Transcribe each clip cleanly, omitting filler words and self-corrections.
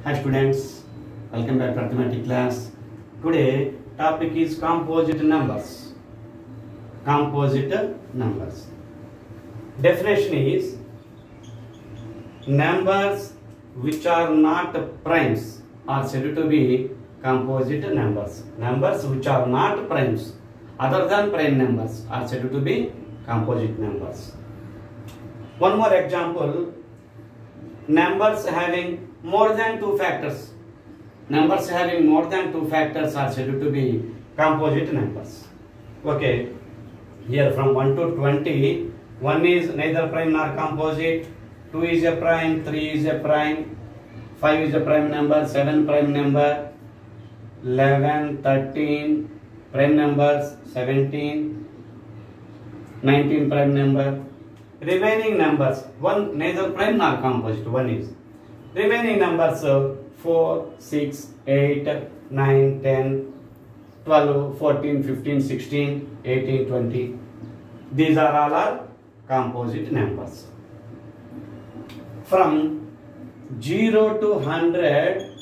Hi students, welcome back to arithmetic class. Today topic is composite numbers. Composite numbers. Definition is numbers which are not primes are said to be composite numbers. Numbers which are not primes other than prime numbers are said to be composite numbers. One more example, numbers having more than two factors. Numbers having more than two factors are said to be composite numbers. Okay, here from 1 to 20, 1 is neither prime nor composite, 2 is a prime, 3 is a prime, 5 is a prime number, 7 prime number, 11, 13 prime numbers, 17, 19 prime number. Remaining numbers, 1 neither prime nor composite, 1 is. Remaining numbers 4, 6, 8, 9, 10, 12, 14, 15, 16, 18, 20. These are all are composite numbers. From 0 to 100,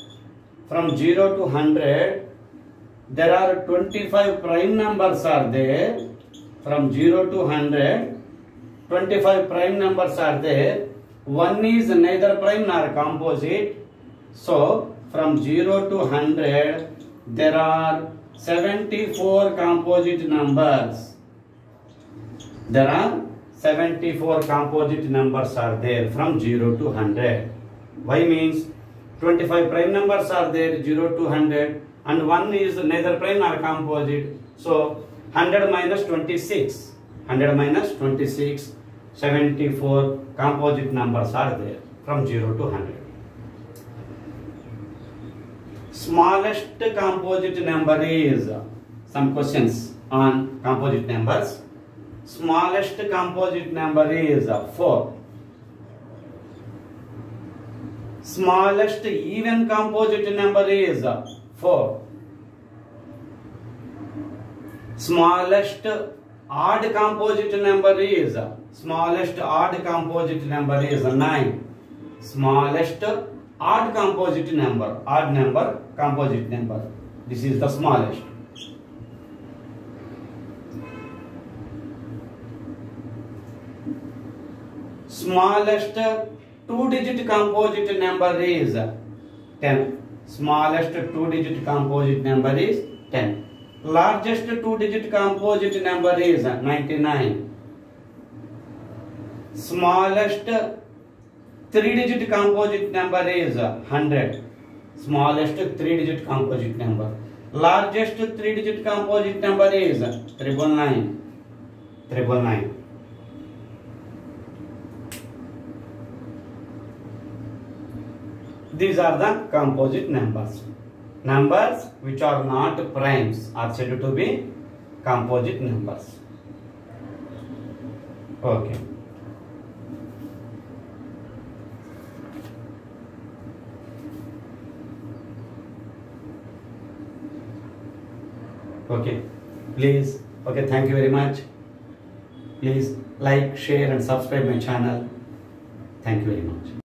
there are 25 prime numbers are there. From 0 to 100, 25 prime numbers are there. 1 is neither prime nor composite. So from 0 to 100 there are 74 composite numbers. There are 74 composite numbers are there from 0 to 100. Why means 25 prime numbers are there 0 to 100 and 1 is neither prime nor composite. So 100 minus 26. 100 minus 26. 74 composite numbers are there from 0 to 100. Smallest composite number is, some questions on composite numbers. Smallest composite number is 4. Smallest even composite number is 4. Smallest odd composite number is, smallest odd composite number is 9. Smallest odd composite number, odd number, composite number. This is the smallest. Smallest two-digit composite number is 10. Smallest two-digit composite number is 10. Largest two-digit composite number is 99. Smallest three-digit composite number is 100. Smallest three-digit composite number. Largest three-digit composite number is 999. 999. These are the composite numbers. Numbers which are not primes are said to be composite numbers. Okay. Okay. Please. Okay. Thank you very much. Please like, share, and subscribe my channel. Thank you very much.